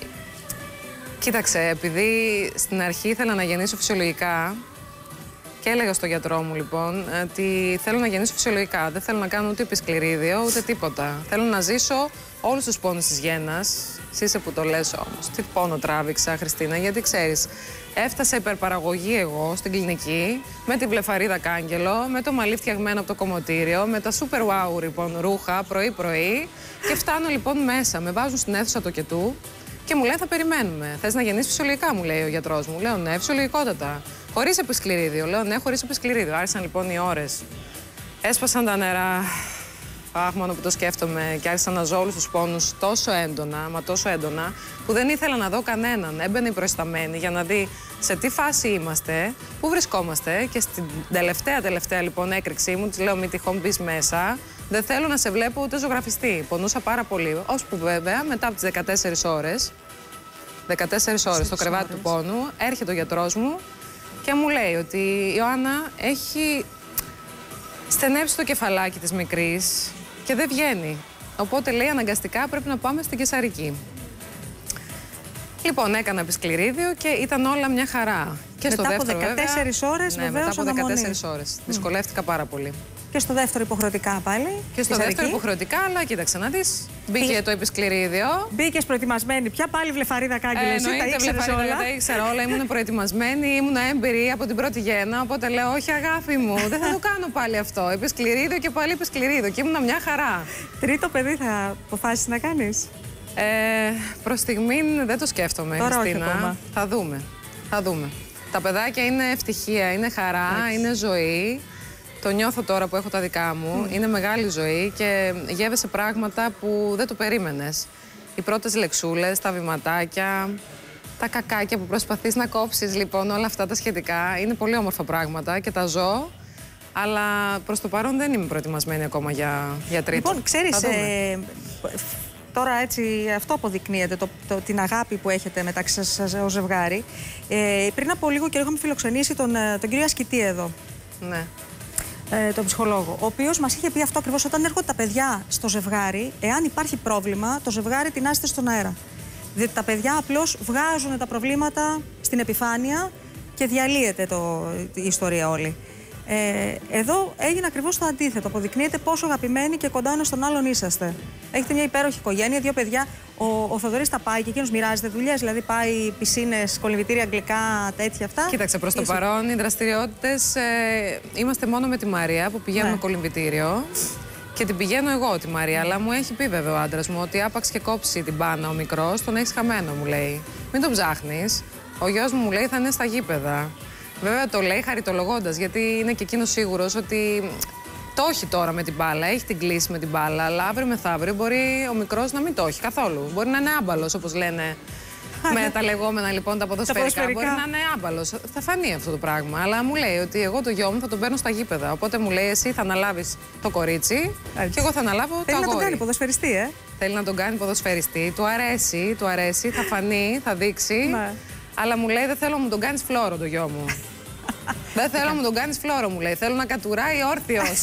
Κοίταξε, επειδή στην αρχή ήθελα να γεννήσω φυσιολογικά και έλεγα στο γιατρό μου λοιπόν ότι θέλω να γεννήσω φυσιολογικά. Δεν θέλω να κάνω ούτε επισκληρίδιο ούτε τίποτα. Θέλω να ζήσω όλους τους πόνους της γέννας. Εσύ είσαι που το λες όμως. Τι πόνο τράβηξα, Χριστίνα, γιατί ξέρεις, έφτασα υπερπαραγωγή εγώ στην κλινική με την βλεφαρίδα κάγκελο, με το μαλλί φτιαγμένο από το κομμωτήριο, με τα super wow λοιπόν ρούχα πρωί-πρωί και φτάνω λοιπόν μέσα. Με βάζουν στην αίθουσα το κετού και μου λένε θα περιμένουμε. Θες να γεννήσεις φυσιολογικά, μου λέει ο γιατρός μου. Λέω ναι, φυσιολογικότατα. Χωρίς επισκληρίδιο. Λέω ναι, χωρίς επισκληρίδιο. Άρχισαν λοιπόν οι ώρες. Έσπασαν τα νερά. Αχ, μόνο που το σκέφτομαι και άρχισα να ζω όλους τους πόνους τόσο έντονα, μα τόσο έντονα, που δεν ήθελα να δω κανέναν. Έμπαινε η προϊσταμένη για να δει σε τι φάση είμαστε, πού βρισκόμαστε και στην τελευταία τελευταία λοιπόν έκρηξή μου, της λέω μη τυχόν μπεις μέσα, δεν θέλω να σε βλέπω ούτε ζωγραφιστή. Πονούσα πάρα πολύ, ώσπου βέβαια μετά από τις δεκατέσσερις ώρες, δεκατέσσερις ώρες στο κρεβάτι ώρες. του πόνου, έρχεται ο γιατρός μου και μου λέει ότι η Ιωάννα έχει στενέψει το κεφαλάκι της μικρής και δεν βγαίνει. Οπότε λέει αναγκαστικά πρέπει να πάμε στην καισαρική. Λοιπόν, έκανα επισκληρίδιο και ήταν όλα μια χαρά. Και μετά στο δεύτερο, από δεκατέσσερις ώρες, ναι, βεβαίως, μετά από δεκατέσσερις ώρες. Mm. Δυσκολεύτηκα πάρα πολύ. Και στο δεύτερο υποχρεωτικά πάλι. Και στο δεύτερο υποχρεωτικά, αλλά κοίταξε να δεις. Μπήκε Πήγε... το επισκληρίδιο. Μπήκες προετοιμασμένη πια, πάλι βλεφαρίδα κάγκελε. Ε, εσύ τα ήξερες όλα. Τα ήξερα όλα, ήμουν προετοιμασμένη, ήμουν έμπειρη από την πρώτη γέννα. Οπότε λέω, όχι αγάπη μου, δεν θα το κάνω πάλι αυτό. Επισκληρίδιο και πάλι επισκληρίδιο. Και ήμουν μια χαρά. Τρίτο παιδί θα αποφάσεις να κάνεις? Ε, προς στιγμήν δεν το σκέφτομαι, Χριστίνα. Θα δούμε. Θα δούμε. Τα παιδάκια είναι ευτυχία, είναι χαρά, έτσι. Είναι ζωή. Το νιώθω τώρα που έχω τα δικά μου. Mm. Είναι μεγάλη ζωή και γεύεσαι πράγματα που δεν το περίμενες. Οι πρώτες λεξούλες, τα βηματάκια, τα κακάκια που προσπαθείς να κόψεις, λοιπόν, όλα αυτά τα σχετικά. Είναι πολύ όμορφα πράγματα και τα ζω. Αλλά προς το παρόν δεν είμαι προετοιμασμένη ακόμα για, για τρίτο. Λοιπόν, ξέρεις, ε, τώρα έτσι αυτό αποδεικνύεται, το, το, την αγάπη που έχετε μεταξύ σας ως ζευγάρι. Ε, πριν από λίγο καιρό είχαμε φιλοξενήσει τον, τον κύριο Ασκητή εδώ. Ναι. Ε, τον ψυχολόγο, ο οποίος μας είχε πει αυτό ακριβώς, όταν έρχονται τα παιδιά στο ζευγάρι, εάν υπάρχει πρόβλημα, το ζευγάρι τεινάζεται στον αέρα. Διότι τα παιδιά απλώς βγάζουν τα προβλήματα στην επιφάνεια και διαλύεται το, η ιστορία όλη. Ε, εδώ έγινε ακριβώς το αντίθετο. Αποδεικνύεται πόσο αγαπημένοι και κοντά ένας στον άλλον είσαστε. Έχετε μια υπέροχη οικογένεια, δύο παιδιά. Ο, ο Θοδωρής τα πάει και εκείνος μοιράζεται δουλειές, δηλαδή πάει πισίνες, κολυμβητήρια, αγγλικά, τέτοια αυτά. Κοίταξε, προς το παρόν οι δραστηριότητες ε, είμαστε μόνο με τη Μαρία που πηγαίνουμε ναι. κολυμβητήριο. Και την πηγαίνω εγώ τη Μαρία, αλλά μου έχει πει βέβαια ο άντρας μου ότι άπαξ και κόψει την μπάνα ο μικρός, τον έχεις χαμένο, μου λέει. Μην τον ψάχνεις. Ο γιος μου μου λέει θα είναι στα γήπεδα. Βέβαια το λέει χαριτολογώντας, γιατί είναι και εκείνος σίγουρος ότι το έχει τώρα με την μπάλα, έχει την κλίση με την μπάλα, αλλά αύριο μεθαύριο μπορεί ο μικρός να μην το έχει καθόλου. Μπορεί να είναι άμπαλος, όπως λένε Με τα λεγόμενα λοιπόν τα ποδοσφαιρικά. Τα μπορεί να είναι άμπαλος. Θα φανεί αυτό το πράγμα. Αλλά μου λέει ότι εγώ το γιο μου θα τον παίρνω στα γήπεδα. Οπότε μου λέει εσύ θα αναλάβεις το κορίτσι έτσι. Και εγώ θα αναλάβω το αγόρι. Θέλει να τον κάνει ποδοσφαιριστή, ε. Θέλει να τον κάνει ποδοσφαιριστή. Του αρέσει, του αρέσει, θα φανεί, θα δείξει. Ναι. Αλλά μου λέει δεν θέλω να μου τον κάνεις φλόρο το γιο μου. Δεν θέλω να μου τον κάνεις φλόρο, μου λέει. Θέλω να κατουράει όρθιος.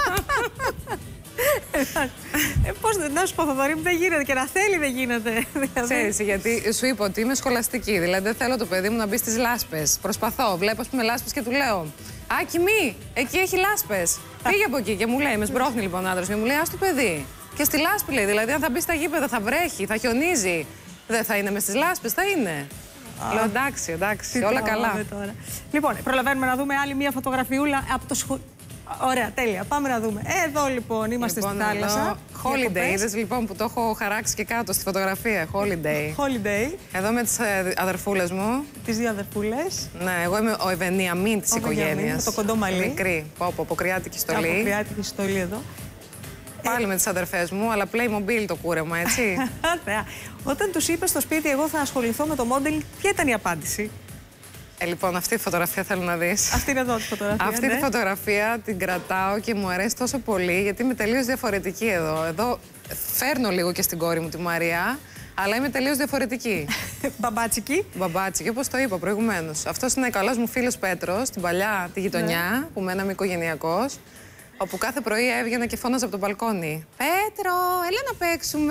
ε, πώς να σου πω, Θοδωρή μου, δεν γίνεται και να θέλει δεν γίνεται. Ξέρεις, γιατί σου είπα ότι είμαι σχολαστική. Δηλαδή δεν θέλω το παιδί μου να μπει στις λάσπες. Προσπαθώ, βλέπω ας πούμε λάσπες και του λέω Άκη μη, εκεί έχει λάσπες. Πήγε από εκεί και μου λέει, με σμπρώχνει λοιπόν ο άντρας μου, μου λέει ας το παιδί. Και στη λάσπη λέει, δηλαδή αν θα μπει στα γήπεδα θα βρέχει, θα χιονίζει. Δεν θα είναι μες στις λάσπες, θα είναι. Α, λέω εντάξει, εντάξει, όλα καλά. Τώρα. Λοιπόν, προλαβαίνουμε να δούμε άλλη μία φωτογραφιούλα από το σχολείο. Ωραία, τέλεια. Πάμε να δούμε. Εδώ λοιπόν είμαστε λοιπόν, στη θάλασσα. Εδώ, holiday. Είδες λοιπόν που το έχω χαράξει και κάτω στη φωτογραφία. Holiday. Holiday. Εδώ με τις αδερφούλες μου. Τις δύο αδερφούλες. Ναι, εγώ είμαι ο Ευενιαμίν της οικογένειας. Το κοντό μαλλί. Μικρή. Πω, πω, αποκριάτικη στολή. Αποκριάτικη στολή εδώ. Πάλι ε... με τις αδερφές μου, αλλά Playmobil το κούρεμα, έτσι. Όταν τους είπες στο σπίτι, εγώ θα ασχοληθώ με το modeling, ποια ήταν η απάντηση? Ε, λοιπόν, αυτή τη φωτογραφία θέλω να δεις. Αυτή είναι εδώ τη φωτογραφία. Αυτή ναι. τη φωτογραφία την κρατάω και μου αρέσει τόσο πολύ γιατί είμαι τελείως διαφορετική εδώ. Εδώ φέρνω λίγο και στην κόρη μου τη Μαρία, αλλά είμαι τελείως διαφορετική. Μπαμπάτσικη. Μπαμπάτσικη, όπως το είπα προηγουμένως. Αυτός είναι ο καλός μου φίλος Πέτρος, στην παλιά τη γειτονιά, ναι. που μέναμε οικογενειακός. Όπου κάθε πρωί έβγαινα και φώναζα από το μπαλκόνι. Πέτρο, έλα να παίξουμε.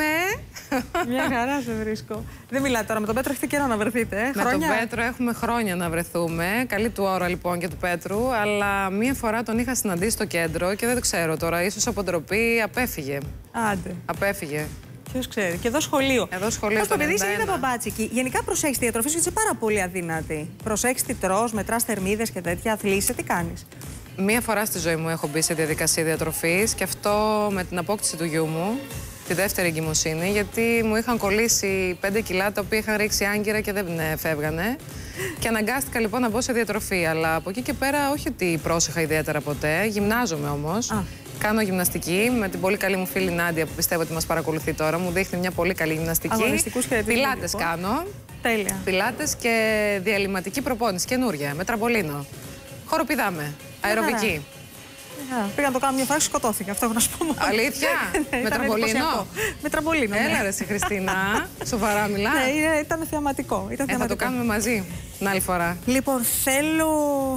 Μια χαρά σε βρίσκω. Δεν μιλάτε τώρα με τον Πέτρο, έχετε καιρό να βρεθείτε. Ε? Με χρόνια. τον Πέτρο έχουμε χρόνια να βρεθούμε. Καλή του ώρα λοιπόν και του Πέτρου. Αλλά μία φορά τον είχα συναντήσει στο κέντρο και δεν το ξέρω τώρα. Ίσως από ντροπή απέφυγε. Άντε. Απέφυγε. Ποιος ξέρει. Και εδώ σχολείο. Εδώ σχολείο. Πώς το παιδί είναι μπαμπάτσικη. Γενικά προσέχεις τη διατροφή σου, είσαι πάρα πολύ αδύνατη. Προσέχεις τι τρως, μετράς θερμίδες και τέτοια. Αθλείσαι, τι κάνεις? Μία φορά στη ζωή μου έχω μπει σε διαδικασία διατροφής και αυτό με την απόκτηση του γιού μου, τη δεύτερη εγκυμοσύνη, γιατί μου είχαν κολλήσει πέντε κιλά τα οποία είχαν ρίξει άγκυρα και δεν φεύγανε. Και αναγκάστηκα λοιπόν να μπω σε διατροφή. Αλλά από εκεί και πέρα, όχι ότι πρόσεχα ιδιαίτερα ποτέ, γυμνάζομαι όμως. Α. Κάνω γυμναστική με την πολύ καλή μου φίλη Νάντια που πιστεύω ότι μας παρακολουθεί τώρα. Μου δείχνει μια πολύ καλή γυμναστική. Πιλάτες λοιπόν. κάνω. Τέλεια. Πιλάτες και διαλυματική προπόνηση, καινούρια, με τραμπολίνο. Χοροπηδάμε. Αεροβική. Yeah. Πήγα να το κάνω μια φορά και σκοτώθηκα. Αυτό έχω να σου πω. Αλήθεια? Με τραμπολίνο? Με τραμπολίνο. Ναι. Έλα ρε εσύ Χριστίνα. Σοβαρά μιλάς? Ναι, ήταν θεαματικό. Ήταν ε, θεαματικό. Θα το κάνουμε μαζί την άλλη φορά. Λοιπόν, θέλω.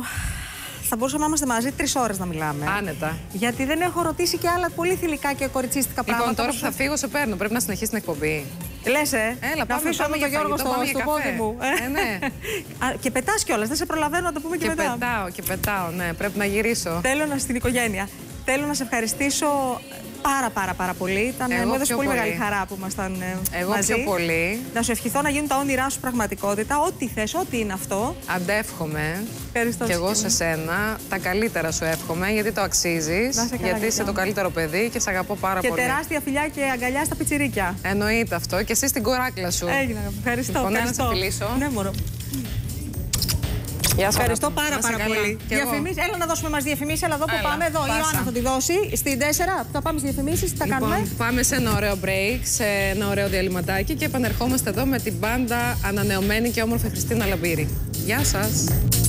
Θα μπορούσαμε να είμαστε μαζί τρεις ώρες να μιλάμε. Άνετα. Γιατί δεν έχω ρωτήσει και άλλα πολύ θηλυκά και κοριτσίστικα πράγματα. Λοιπόν, τώρα που θα φύγω, σε παίρνω. Πρέπει να συνεχίσει την εκπομπή. Λες, ε. Έλα, να πάμε, αφήσω πάμε τον Γιώργο στο, στο πόδι μου. Ε, ναι. Α, και πετάς κιόλας, δεν σε προλαβαίνω να το πούμε και, και μετά. Και πετάω, και πετάω, ναι. Πρέπει να γυρίσω. Θέλω να στην οικογένεια. Θέλω να σε ευχαριστήσω πάρα πάρα πάρα πολύ. Ήταν, μου έδωσε πολύ, πολύ μεγάλη χαρά που ήμασταν Εγώ μαζί. πιο πολύ. Να σου ευχηθώ να γίνουν τα όνειρά σου πραγματικότητα. Ό,τι θες, ό,τι είναι αυτό. Αντεύχομαι. Ευχαριστώ. Και εγώ σε σένα. Τα καλύτερα σου εύχομαι, γιατί το αξίζεις. Γιατί είσαι το καλύτερο παιδί και σε αγαπώ πάρα και πολύ. Και τεράστια φιλιά και αγκαλιά στα πιτσιρίκια. Εννοείται αυτό. Και εσύ στην κοράκλα σου. Έγινε. Ευχαριστώ. Λοιπόν, ευχαριστώ. να σε φιλήσω. Ναι, μωρό. Γεια σας. Ευχαριστώ πάρα πάρα καλά. πολύ. Διαφημίσεις, έλα να δώσουμε μας διαφημίσεις. Έλα εδώ που έλα, πάμε. Εδώ πάσα. Η Ιωάννα θα τη δώσει. Στην τέσσερα θα πάμε στις διαφημίσεις. Τι θα λοιπόν, κάνουμε? Πάμε σε ένα ωραίο break, σε ένα ωραίο διαλυματάκι και επανερχόμαστε εδώ με την μπάντα ανανεωμένη και όμορφη Χριστίνα Λαμπύρη. Γεια σας.